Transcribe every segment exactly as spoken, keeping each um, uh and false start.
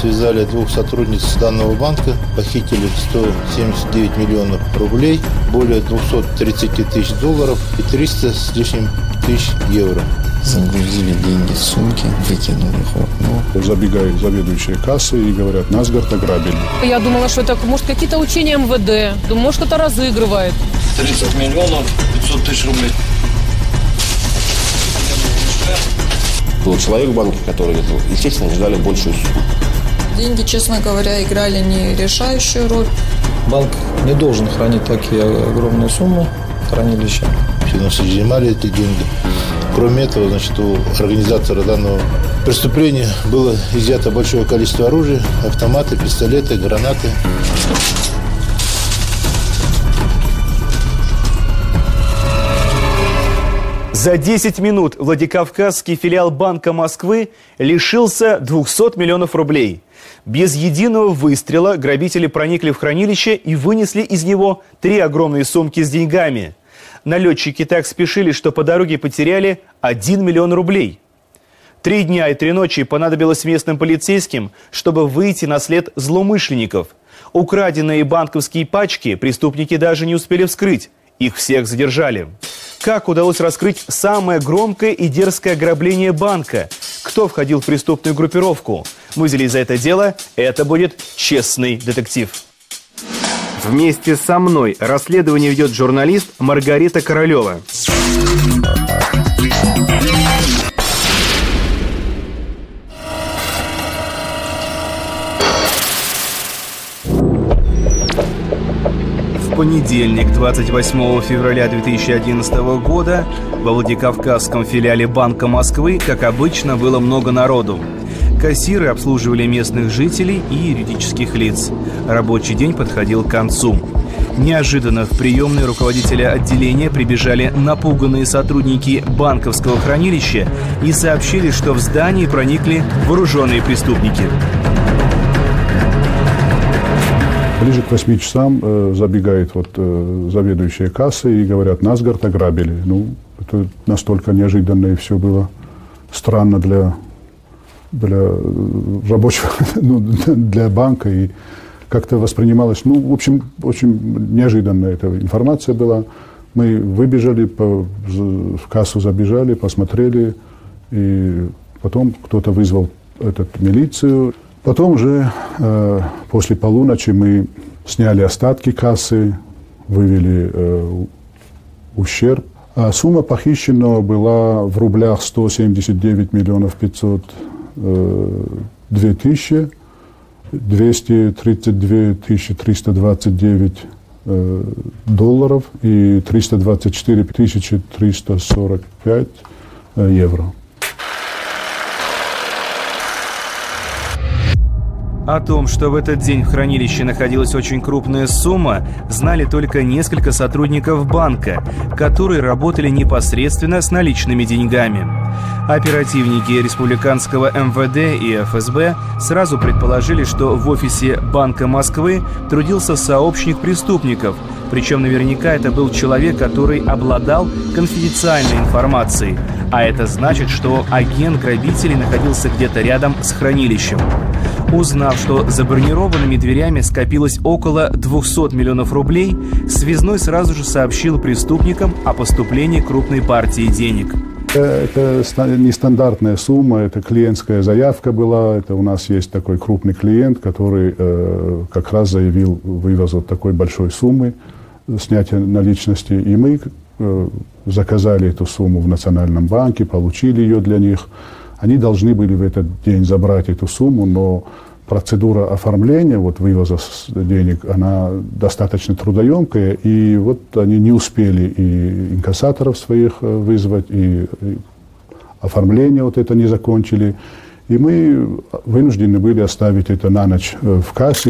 связали двух сотрудниц данного банка, похитили сто семьдесят девять миллионов рублей, более двухсот тридцати тысяч долларов и триста с лишним тысяч евро. Загрузили деньги в сумки, выкинули их в окно. Забегают заведующие кассы и говорят: нас, говорит, ограбили. Я думала, что это, может, какие-то учения эм вэ дэ. Думаю, может, кто-то разыгрывает. тридцать миллионов пятьсот тысяч рублей. Был человек в банке, который, естественно, ждали большую сумму. Деньги, честно говоря, играли не решающую роль. Банк не должен хранить такие огромные суммы в хранилище. Финансы изъимали эти деньги. Кроме этого, значит, у организатора данного преступления было изъято большое количество оружия, автоматы, пистолеты, гранаты. За десять минут Владикавказский филиал Банка Москвы лишился двухсот миллионов рублей. Без единого выстрела грабители проникли в хранилище и вынесли из него три огромные сумки с деньгами. Налетчики так спешили, что по дороге потеряли один миллион рублей. Три дня и три ночи понадобилось местным полицейским, чтобы выйти на след злоумышленников. Украденные банковские пачки преступники даже не успели вскрыть. Их всех задержали. Как удалось раскрыть самое громкое и дерзкое ограбление банка? Кто входил в преступную группировку? Мы взялись за это дело. Это будет «Честный детектив». Вместе со мной расследование ведет журналист Маргарита Королева. В понедельник, двадцать восьмого февраля две тысячи одиннадцатого года, во Владикавказском филиале Банка Москвы, как обычно, было много народу. Кассиры обслуживали местных жителей и юридических лиц. Рабочий день подходил к концу. Неожиданно в приемной руководителя отделения прибежали напуганные сотрудники банковского хранилища и сообщили, что в здании проникли вооруженные преступники. Ближе к восьми часам э, забегает вот, э, заведующая кассы и говорят: нас, говорит, ограбили. Ну, это настолько неожиданно и все было странно для, для рабочего, ну, для банка. И как-то воспринималось, ну, в общем, очень неожиданно эта информация была. Мы выбежали, по, в кассу забежали, посмотрели, и потом кто-то вызвал этот, милицию. Потом уже э, после полуночи мы сняли остатки кассы, вывели э, ущерб. А сумма похищенного была в рублях сто семьдесят девять миллионов пятьсот две тысячи, двести тридцать две тысячи триста двадцать девять э, долларов и триста двадцать четыре тысячи триста сорок пять э, евро. О том, что в этот день в хранилище находилась очень крупная сумма, знали только несколько сотрудников банка, которые работали непосредственно с наличными деньгами. Оперативники республиканского эм вэ дэ и эф эс бэ сразу предположили, что в офисе Банка Москвы трудился сообщник преступников, причем наверняка это был человек, который обладал конфиденциальной информацией, а это значит, что агент грабителей находился где-то рядом с хранилищем. Узнав, что за бронированными дверями скопилось около двухсот миллионов рублей, связной сразу же сообщил преступникам о поступлении крупной партии денег. Это нестандартная сумма, это клиентская заявка была. Это у нас есть такой крупный клиент, который э, как раз заявил вывоз вот такой большой суммы, снятия наличности. И мы э, заказали эту сумму в Национальном банке, получили ее для них. Они должны были в этот день забрать эту сумму, но процедура оформления, вот вывоза денег, она достаточно трудоемкая, и вот они не успели и инкассаторов своих вызвать, и, и оформление вот это не закончили, и мы вынуждены были оставить это на ночь в кассе.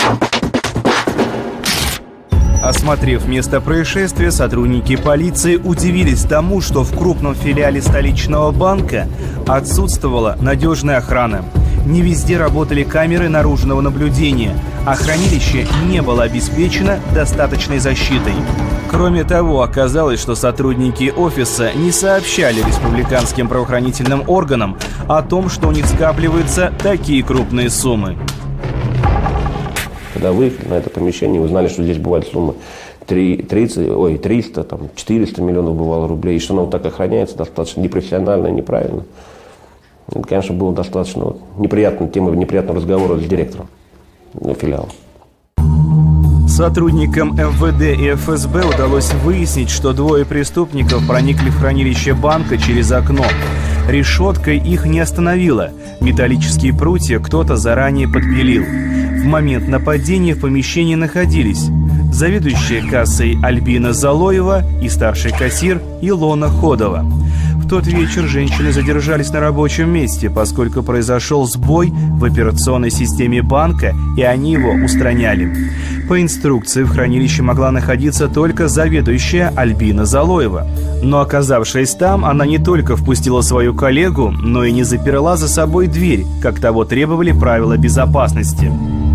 Осмотрев место происшествия, сотрудники полиции удивились тому, что в крупном филиале столичного банка отсутствовала надежная охрана. Не везде работали камеры наружного наблюдения, а хранилище не было обеспечено достаточной защитой. Кроме того, оказалось, что сотрудники офиса не сообщали республиканским правоохранительным органам о том, что у них скапливаются такие крупные суммы. Когда выехали на это помещение, узнали, что здесь бывают суммы тридцать, ой, триста, там, четыреста миллионов бывало рублей, и что оно так охраняется достаточно непрофессионально и неправильно. Это, конечно, было достаточно вот, неприятной темой неприятного разговора с директором филиала. Сотрудникам эм вэ дэ и эф эс бэ удалось выяснить, что двое преступников проникли в хранилище банка через окно. Решеткой их не остановило. Металлические прутья кто-то заранее подпилил. В момент нападения в помещении находились заведующая кассой Альбина Залоева и старший кассир Илона Ходова. В тот вечер женщины задержались на рабочем месте, поскольку произошел сбой в операционной системе банка, и они его устраняли. По инструкции в хранилище могла находиться только заведующая Альбина Залоева. Но, оказавшись там, она не только впустила свою коллегу, но и не заперла за собой дверь, как того требовали правила безопасности.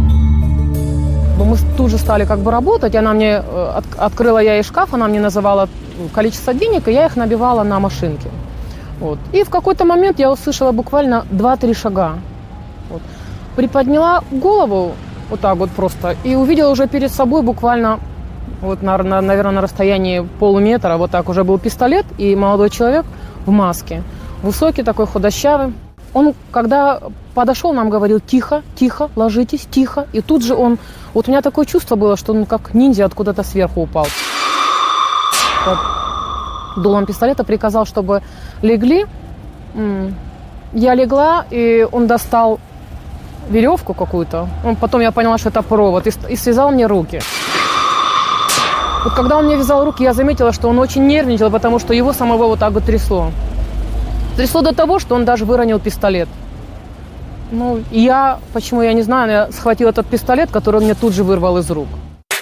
Мы тут же стали как бы работать, она мне, от, открыла я ей шкаф, она мне называла количество денег, и я их набивала на машинке. Вот. И в какой-то момент я услышала буквально два-три шага. Вот. Приподняла голову вот так вот просто и увидела уже перед собой буквально, вот на, на, наверное, на расстоянии полуметра, вот так уже был пистолет и молодой человек в маске. Высокий такой, худощавый. Он, когда подошел, нам говорил: тихо, тихо, ложитесь, тихо. И тут же он, вот у меня такое чувство было, что он как ниндзя откуда-то сверху упал. Вот. Дулом пистолета приказал, чтобы легли. Я легла, и он достал веревку какую-то. Потом я поняла, что это провод, и связал мне руки. Вот когда он мне вязал руки, я заметила, что он очень нервничал, потому что его самого вот так вот трясло. Трясло до того, что он даже выронил пистолет. Ну, и я, почему, я не знаю, я схватила этот пистолет, который он мне тут же вырвал из рук.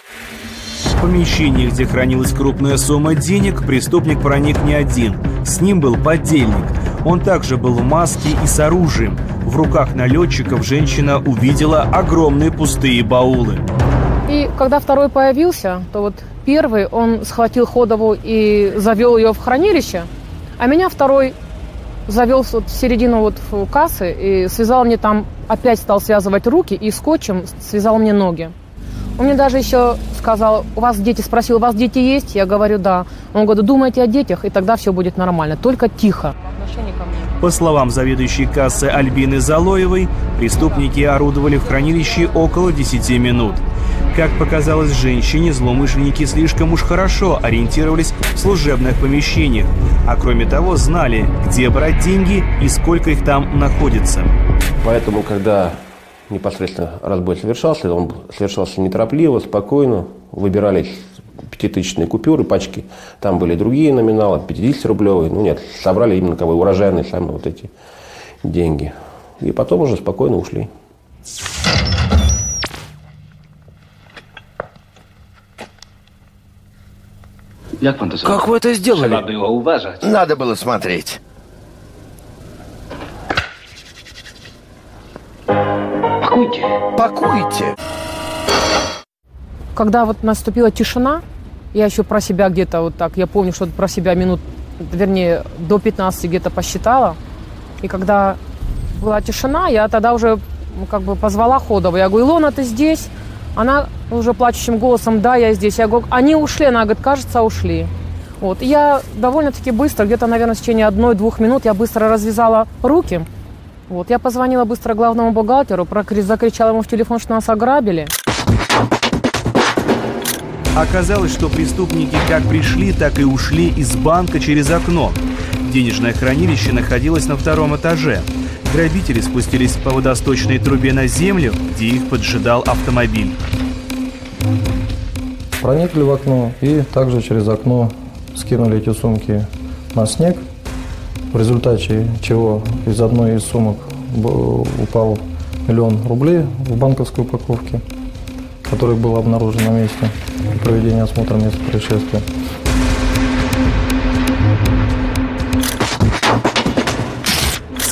В помещении, где хранилась крупная сумма денег, преступник проник не один. С ним был подельник. Он также был в маске и с оружием. В руках налетчиков женщина увидела огромные пустые баулы. И когда второй появился, то вот первый, он схватил Ходову и завел ее в хранилище, а меня второй завел вот в середину вот в кассы и связал мне там, опять стал связывать руки и скотчем связал мне ноги. Он мне даже еще сказал: у вас дети, спросил, у вас дети есть? Я говорю: да. Он говорит: думайте о детях, и тогда все будет нормально, только тихо. По словам заведующей кассы Альбины Залоевой, преступники орудовали в хранилище около десяти минут. Как показалось женщине, злоумышленники слишком уж хорошо ориентировались в служебных помещениях, а кроме того знали, где брать деньги и сколько их там находится. Поэтому, когда непосредственно разбой совершался, он совершался неторопливо, спокойно, выбирались пятитысячные купюры, пачки, там были другие номиналы, пятидесятирублевые, ну нет, собрали именно как бы урожайные сами вот эти деньги. И потом уже спокойно ушли. Как вы это сделали? Надо было смотреть. Пакуйте. Пакуйте. Когда вот наступила тишина, я еще про себя где-то вот так, я помню, что про себя минут, вернее, до пятнадцати где-то посчитала. И когда была тишина, я тогда уже как бы позвала Ходову. Я говорю: Илона, ты здесь? Она уже плачущим голосом: да, я здесь. Я говорю: они ушли? Она говорит: кажется, ушли. Вот. И я довольно-таки быстро, где-то, наверное, в течение одной-двух минут, я быстро развязала руки. Вот. Я позвонила быстро главному бухгалтеру, закричала ему в телефон, что нас ограбили. Оказалось, что преступники как пришли, так и ушли из банка через окно. Денежное хранилище находилось на втором этаже. Грабители спустились по водосточной трубе на землю, где их поджидал автомобиль. Проникли в окно и также через окно скинули эти сумки на снег, в результате чего из одной из сумок упал миллион рублей в банковской упаковке, который был обнаружен на месте проведения осмотра места происшествия.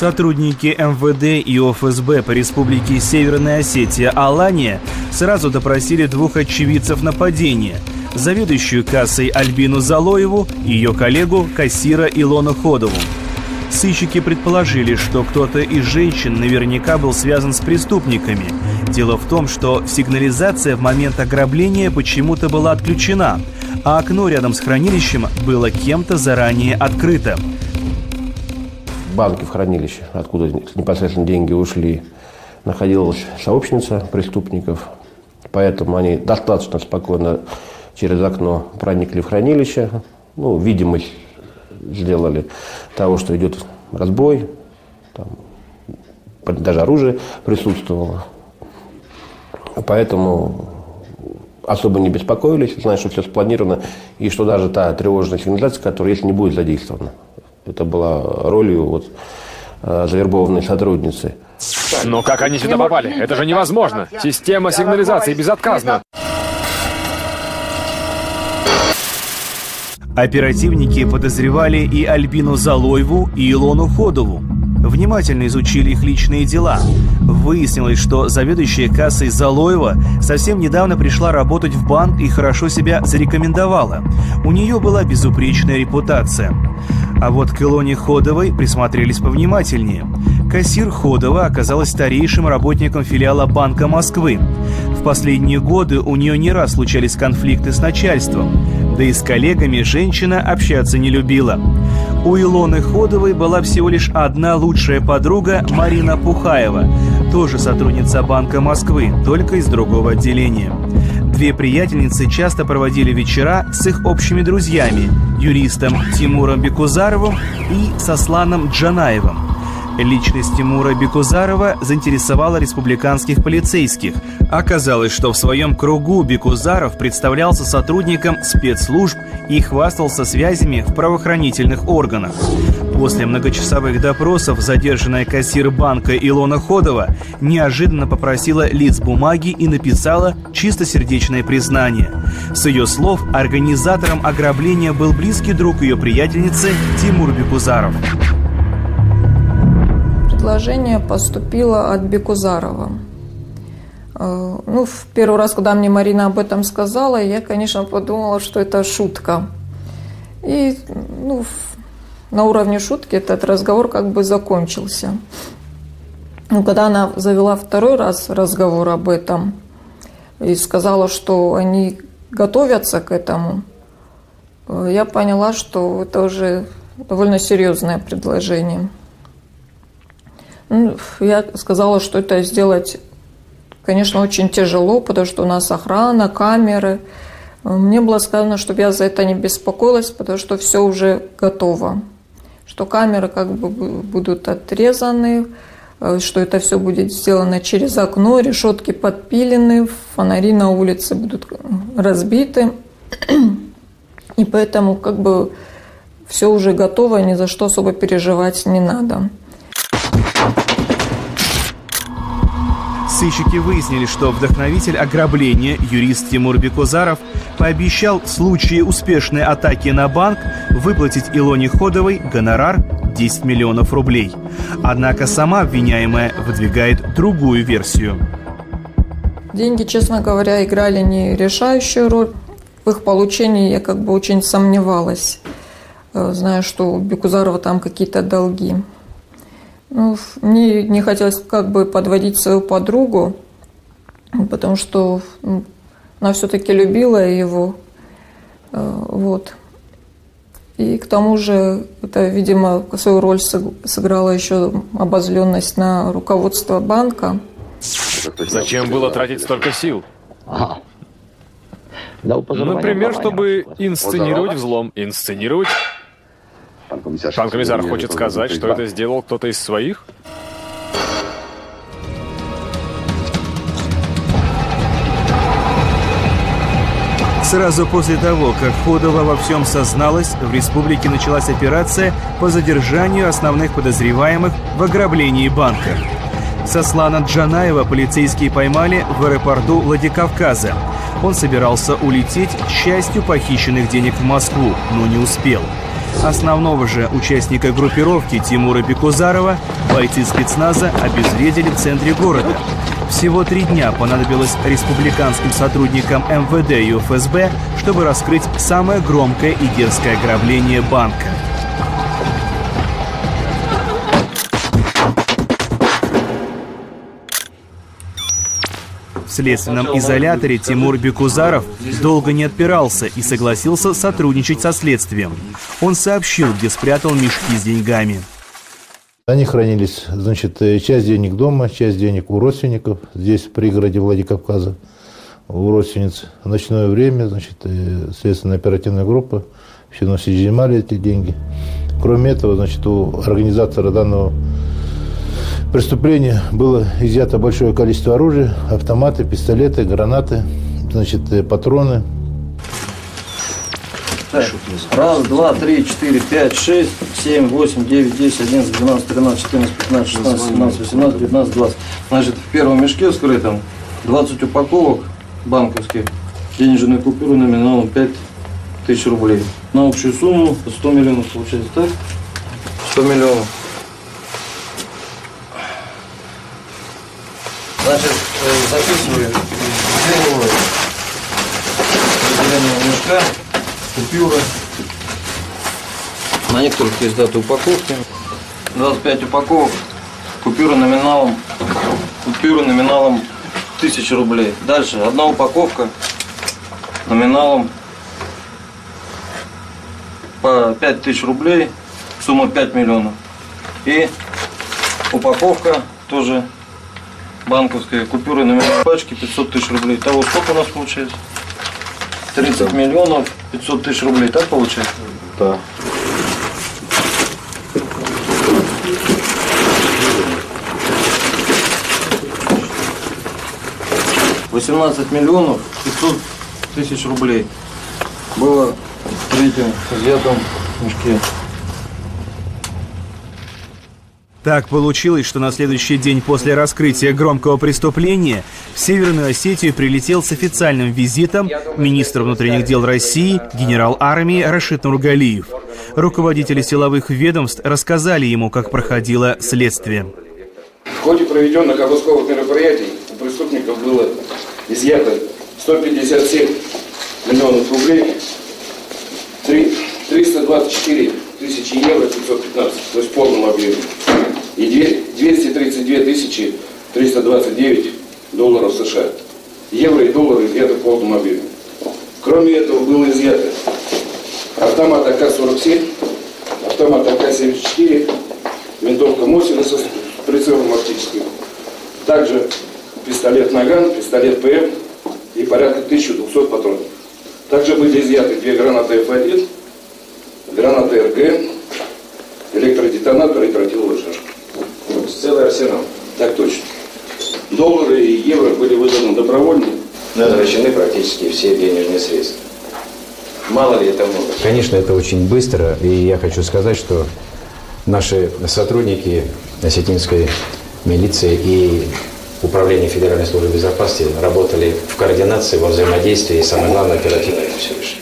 Сотрудники эм вэ дэ и о эф эс бэ по республике Северная Осетия Алания сразу допросили двух очевидцев нападения: заведующую кассой Альбину Залоеву и ее коллегу, кассира Илону Ходову. Сыщики предположили, что кто-то из женщин наверняка был связан с преступниками. Дело в том, что сигнализация в момент ограбления почему-то была отключена, а окно рядом с хранилищем было кем-то заранее открыто. В банке, в хранилище, откуда непосредственно деньги ушли, находилась сообщница преступников. Поэтому они достаточно спокойно через окно проникли в хранилище. Ну, видимость сделали того, что идет разбой. Там, даже оружие присутствовало. Поэтому особо не беспокоились, зная, что все спланировано, и что даже та тревожная сигнализация, которая, если не будет задействована, это была ролью вот, завербованной сотрудницы. Но как они сюда попали? Это же невозможно. Система сигнализации безотказна. Оперативники подозревали и Альбину Залоеву, и Илону Ходову. Внимательно изучили их личные дела. Выяснилось, что заведующая кассой Залоева совсем недавно пришла работать в банк и хорошо себя зарекомендовала. У нее была безупречная репутация. А вот к Илоне Ходовой присмотрелись повнимательнее. Кассир Ходова оказалась старейшим работником филиала Банка Москвы. В последние годы у нее не раз случались конфликты с начальством. Да и с коллегами женщина общаться не любила. У Илоны Ходовой была всего лишь одна лучшая подруга Марина Пухаева, тоже сотрудница Банка Москвы, только из другого отделения. Две приятельницы часто проводили вечера с их общими друзьями, юристом Тимуром Бекузаровым и Сосланом Джанаевым. Личность Тимура Бекузарова заинтересовала республиканских полицейских. Оказалось, что в своем кругу Бекузаров представлялся сотрудником спецслужб и хвастался связями в правоохранительных органах. После многочасовых допросов задержанная кассир банка Илона Ходова неожиданно попросила лист бумаги и написала чистосердечное признание. С ее слов, организатором ограбления был близкий друг ее приятельницы Тимур Бекузаров. Предложение поступило от Бекузарова. Ну, в первый раз, когда мне Марина об этом сказала, я, конечно, подумала, что это шутка. И ну, на уровне шутки этот разговор как бы закончился. Но когда она завела второй раз разговор об этом и сказала, что они готовятся к этому, я поняла, что это уже довольно серьезное предложение. Я сказала, что это сделать, конечно, очень тяжело, потому что у нас охрана, камеры. Мне было сказано, чтобы я за это не беспокоилась, потому что все уже готово. Что камеры как бы будут отрезаны, что это все будет сделано через окно, решетки подпилены, фонари на улице будут разбиты. И поэтому как бы все уже готово, ни за что особо переживать не надо. Сыщики выяснили, что вдохновитель ограбления, юрист Тимур Бекузаров, пообещал в случае успешной атаки на банк выплатить Илоне Ходовой гонорар десять миллионов рублей. Однако сама обвиняемая выдвигает другую версию. Деньги, честно говоря, играли не решающую роль. В их получении я как бы очень сомневалась, зная, что у Бекузарова там какие-то долги. Ну, мне не хотелось как бы подводить свою подругу, потому что ну, она все-таки любила его. Вот. И к тому же это, видимо, свою роль сыграла еще обозленность на руководство банка. Зачем было тратить столько сил? Например, чтобы инсценировать взлом. Инсценировать? Пан комиссар хочет сказать, что это сделал кто-то из своих? Сразу после того, как Ходова во всем созналась, в республике началась операция по задержанию основных подозреваемых в ограблении банка. Сослана Джанаева полицейские поймали в аэропорту Владикавказа. Он собирался улететь с частью похищенных денег в Москву, но не успел. Основного же участника группировки Тимура Бекузарова бойцы спецназа обезвредили в центре города. Всего три дня понадобилось республиканским сотрудникам эм вэ дэ и эф эс бэ, чтобы раскрыть самое громкое и дерзкое ограбление банка. В следственном изоляторе Тимур Бекузаров долго не отпирался и согласился сотрудничать со следствием. Он сообщил, где спрятал мешки с деньгами. Они хранились, значит, часть денег дома, часть денег у родственников, здесь в пригороде Владикавказа, у родственниц. В ночное время, значит, следственная оперативная группа все изъимали эти деньги. Кроме этого, значит, у организатора данного преступления было изъято большое количество оружия, автоматы, пистолеты, гранаты, значит, патроны. Так. Раз, два, три, четыре, пять, шесть, семь, восемь, девять, десять, одиннадцать, двенадцать, тринадцать, четырнадцать, пятнадцать, шестнадцать, семнадцать, восемнадцать, девятнадцать, двадцать. Значит, в первом мешке вскрытом двадцать упаковок банковских, денежные купюры номиналом пять тысяч рублей. На общую сумму сто миллионов получается, так? сто миллионов. Значит, записываю первого разделение мешка, купюры. На некоторых есть даты упаковки. двадцать пять упаковок, купюры номиналом, купюры номиналом тысяча рублей. Дальше одна упаковка номиналом по пять тысяч рублей, сумма пять миллионов. И упаковка тоже банковская, купюры номиналом пачки пятьсот тысяч рублей. Того сколько у нас получается? тридцать миллионов пятьсот тысяч рублей, так получается? Да. восемнадцать миллионов пятьсот тысяч рублей было в третьем изъятом мешке. Так получилось, что на следующий день после раскрытия громкого преступления в Северную Осетию прилетел с официальным визитом министр внутренних дел России, генерал армии Рашид Нургалиев. Руководители силовых ведомств рассказали ему, как проходило следствие. В ходе проведенных обысковых мероприятий у преступников было изъято сто пятьдесят семь миллионов рублей, триста двадцать четыре тысячи евро пятьсот пятнадцать, то есть в полном объеме, и двести тридцать две тысячи триста двадцать девять долларов США. Евро и доллары изъяты в полном объеме. Кроме этого было изъято автомат а ка сорок семь, автомат а ка семьдесят четыре, винтовка Мосина с прицелом оптическим, также пистолет Наган, пистолет пэ эм и порядка тысячи двухсот патронов. Также были изъяты две гранаты эф один, гранаты эр гэ эм, электродетонатор и тротиловая шашка. Целый арсенал. Так точно. Доллары и евро были выданы добровольно. Возвращены практически все денежные средства. Мало ли это много? Конечно, это очень быстро. И я хочу сказать, что наши сотрудники осетинской милиции и Управления Федеральной службы безопасности работали в координации, во взаимодействии и, самое главное, оперативно это все решили.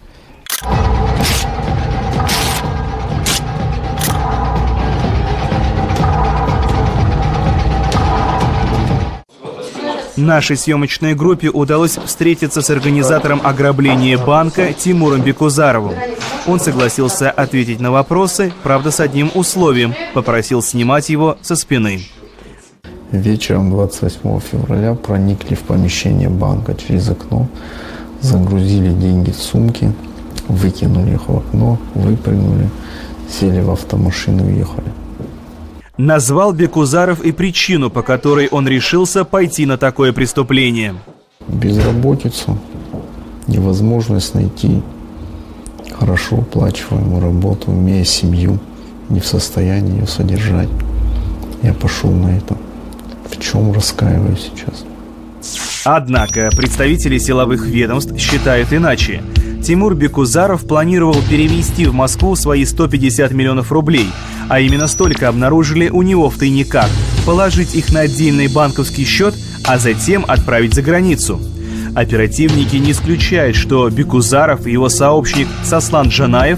Нашей съемочной группе удалось встретиться с организатором ограбления банка Тимуром Бекузаровым. Он согласился ответить на вопросы, правда, с одним условием – попросил снимать его со спины. Вечером двадцать восьмого февраля проникли в помещение банка через окно, загрузили деньги в сумки, выкинули их в окно, выпрыгнули, сели в автомашину и уехали. Назвал Бекузаров и причину, по которой он решился пойти на такое преступление. Безработица, невозможность найти хорошо оплачиваемую работу, имея семью, не в состоянии ее содержать. Я пошел на это, в чем раскаиваюсь сейчас. Однако представители силовых ведомств считают иначе. Тимур Бекузаров планировал перевести в Москву свои сто пятьдесят миллионов рублей, а именно столько обнаружили у него в тайниках, положить их на отдельный банковский счет, а затем отправить за границу. Оперативники не исключают, что Бекузаров и его сообщник Сослан Джанаев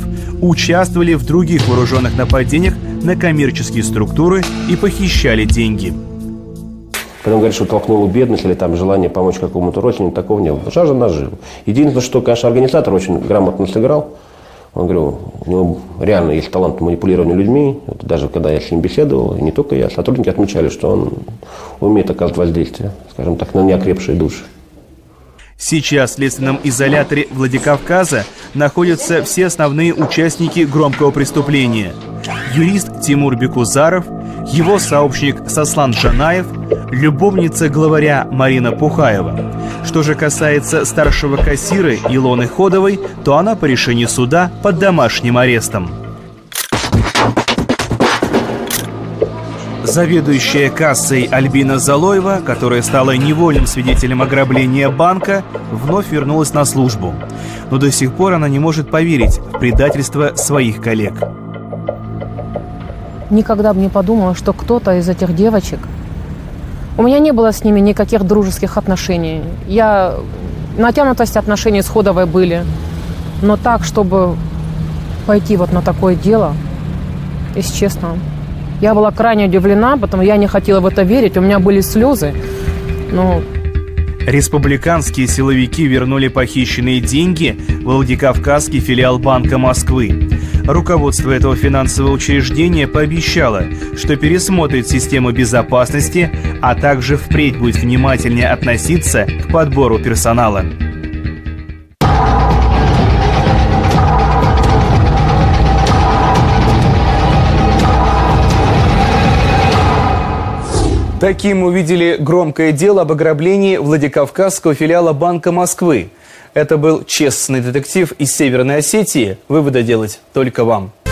участвовали в других вооруженных нападениях на коммерческие структуры и похищали деньги. Когда он говорит, что толкнул бедность или там желание помочь какому-то родственнику, такого не было. Жажда наживы. Единственное, что, конечно, организатор очень грамотно сыграл. Он говорил, у него реально есть талант манипулирования людьми. Это даже когда я с ним беседовал, и не только я, сотрудники отмечали, что он умеет оказывать воздействие, скажем так, на неокрепшие души. Сейчас в следственном изоляторе Владикавказа находятся все основные участники громкого преступления. Юрист Тимур Бекузаров, его сообщник Сослан Жанаев, любовница главаря Марина Пухаева. Что же касается старшего кассира Илоны Ходовой, то она по решению суда под домашним арестом. Заведующая кассой Альбина Залоева, которая стала невольным свидетелем ограбления банка, вновь вернулась на службу. Но до сих пор она не может поверить в предательство своих коллег. Никогда бы не подумала, что кто-то из этих девочек... У меня не было с ними никаких дружеских отношений. Я... Натянутость отношений с Ходовой были. Но так, чтобы пойти вот на такое дело, если честно... Я была крайне удивлена, потому я не хотела в это верить, у меня были слезы. Но... Республиканские силовики вернули похищенные деньги в Владикавказский филиал Банка Москвы. Руководство этого финансового учреждения пообещало, что пересмотрит систему безопасности, а также впредь будет внимательнее относиться к подбору персонала. Таким мы увидели громкое дело об ограблении Владикавказского филиала Банка Москвы. Это был честный детектив из Северной Осетии. Выводы делать только вам.